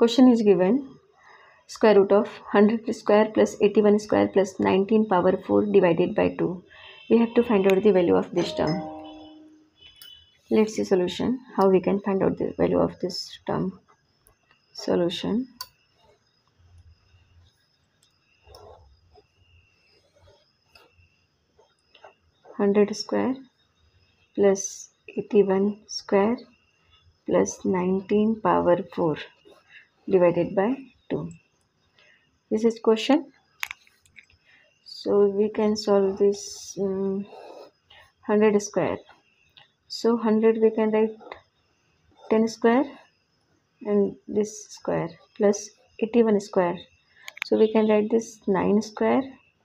Question is given square root of 100 square plus 81 square plus 19 power 4 divided by 2. We have to find out the value of this term. Let's see solution. How we can find out the value of this term. Solution. Hundred square plus 81 square plus 19 power 4 divided by 2. This is question. So we can solve this 100 square. So 100 we can write 10 square and this square plus 81 square. So we can write this 9 square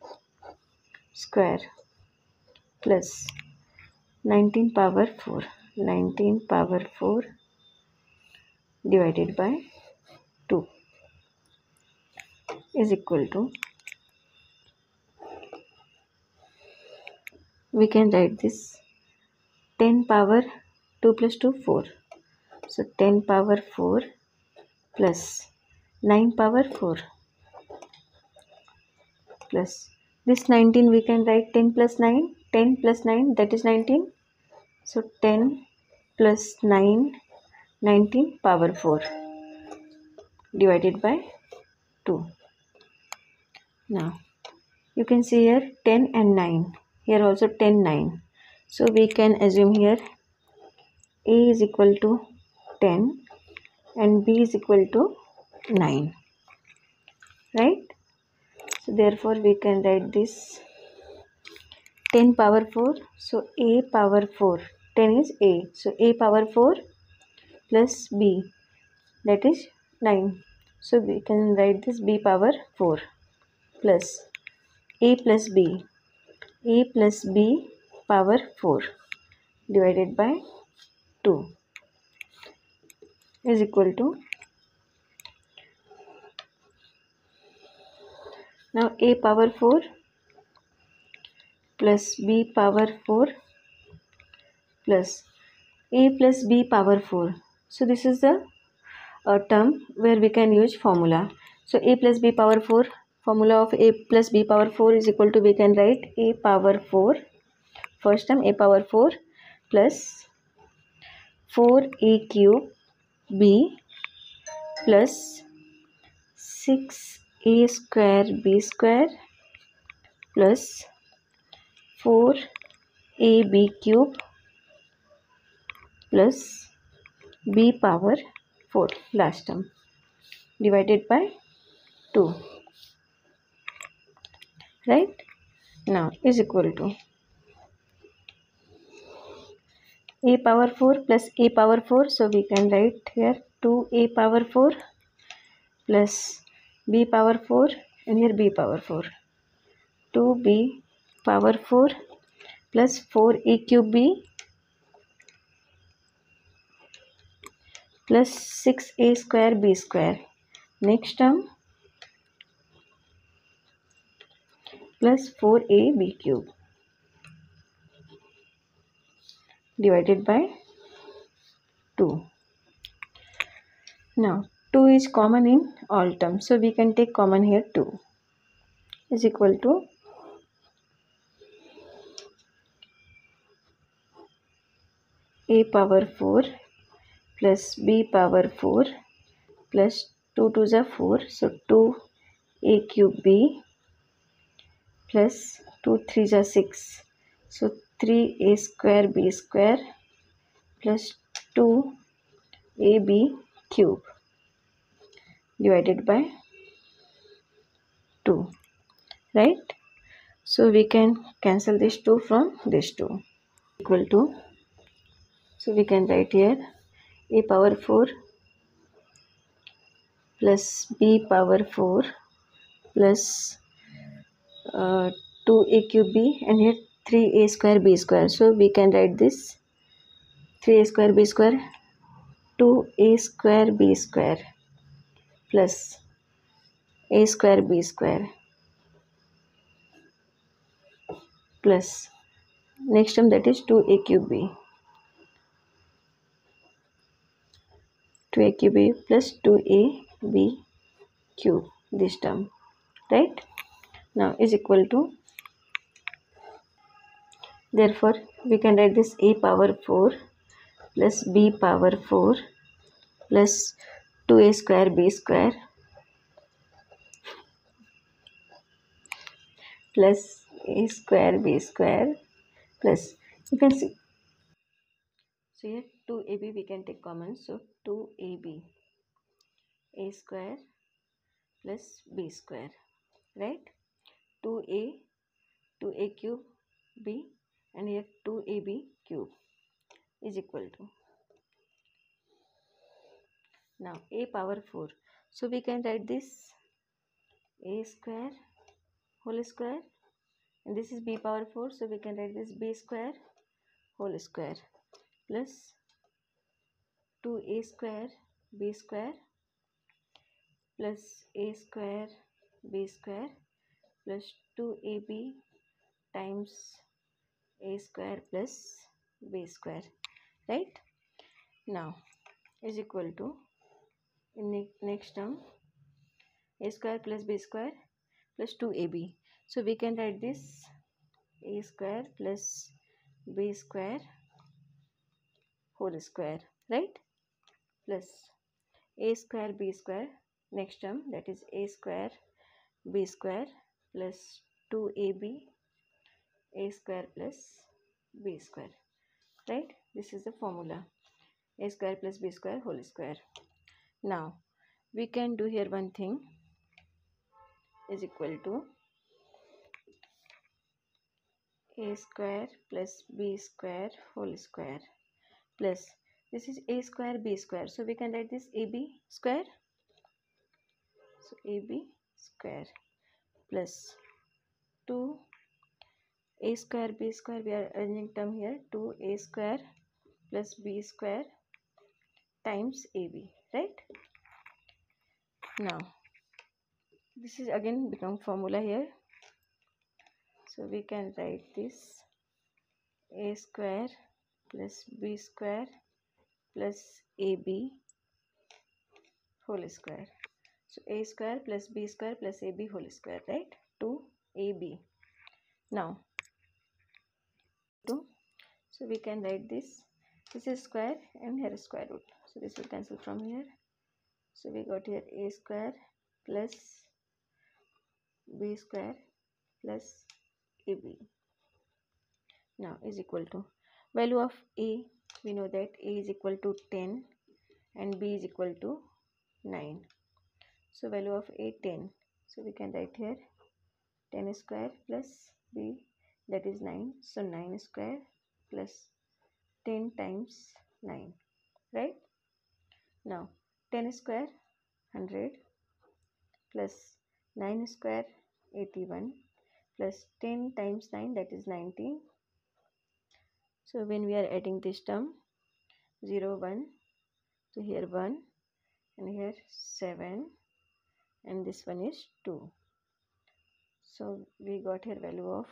plus 19 power 4. 19 power 4 divided by 2 is equal to, we can write this 10 power 2 plus 2 4. So 10 power 4 plus 9 power 4 plus this 19 we can write 10 plus 9. 10 plus 9 that is 19. So 10 plus 9 19 power 4 divided by 2. Now you can see here 10 and 9. Here also 10 9. So we can assume here A is equal to 10 and B is equal to 9. Right? So therefore we can write this 10 power 4. So A power 4. 10 is A. So A power 4 plus B, that is 9. So we can write this B power 4 plus A plus B. A plus B power 4 divided by 2 is equal to, now A power 4 plus B power 4 plus A plus B power 4. So this is the term where we can use formula. So A plus B power 4, formula of A plus B power 4 is equal to, we can write A power 4, first term A power 4 plus 4A cube B plus 6A square B square plus 4AB cube plus B power 4 last term divided by 2. Right? Now is equal to A power 4 plus A power 4. So we can write here 2A power 4 plus B power 4 and here B power 4. 2B power 4 plus 4A cube B plus 6A square B square. Next term plus 4AB cube divided by 2. Now 2 is common in all terms. So we can take common here 2 is equal to A power 4 plus B power 4 plus 2 to the 4. So 2A cube B plus 2 3 the 6. So 3A square B square plus 2AB cube divided by 2. Right? So we can cancel this 2 from this 2 equal to, so we can write here A power 4 plus B power 4 plus 2A cube B and here 3A square B square. So we can write this 3A square B square 2A square B square plus A square B square plus next term that is 2A cube B. 2A cube B plus 2A b cube, this term, right? Now is equal to, therefore we can write this a power 4 plus b power 4 plus 2a square b square plus a square b square plus, you can see, so here 2ab we can take common, so 2ab a square plus b square, right? 2a cube b, and here 2ab cube is equal to, now a power 4, so we can write this a square whole square, and this is b power 4, so we can write this b square whole square plus 2a square b square plus a square b square plus 2ab times a square plus b square, right? Now is equal to, in next term, a square plus b square plus 2ab, so we can write this a square plus b square whole square, right? Plus a square b square, next term, that is a square b square plus 2ab a square plus b square, right? This is the formula, a square plus b square whole square. Now we can do here one thing, is equal to a square plus b square whole square plus, this is a square b square, so we can write this ab square, so ab square plus 2 a square b square, we are arranging term here, 2a square plus b square times ab, right? Now this is again become formula here, so we can write this a square plus b square plus ab whole square, so a square plus b square plus ab whole square, right? 2ab. Now so we can write this is square and here is square root, so this will cancel from here, so we got here a square plus b square plus ab. Now is equal to, value of a, we know that a is equal to 10 and b is equal to 9, so value of a 10, so we can write here 10 square plus b, that is 9, so 9 square plus 10 times 9, right? Now 10 square 100 plus 9 square 81 plus 10 times 9, that is 19, so when we are adding this term 0 1, so here 1 and here 7 and this one is 2, so we got here value of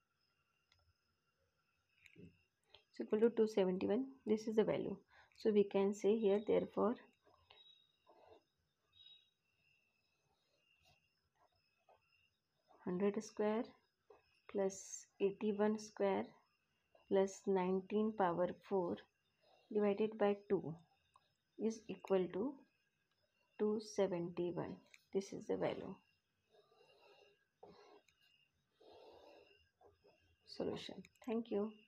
is equal to 271, this is the value, so we can say here, therefore 100 square plus 81 square plus 19 power 4 divided by 2 is equal to 271, this is the value. Solution. Thank you.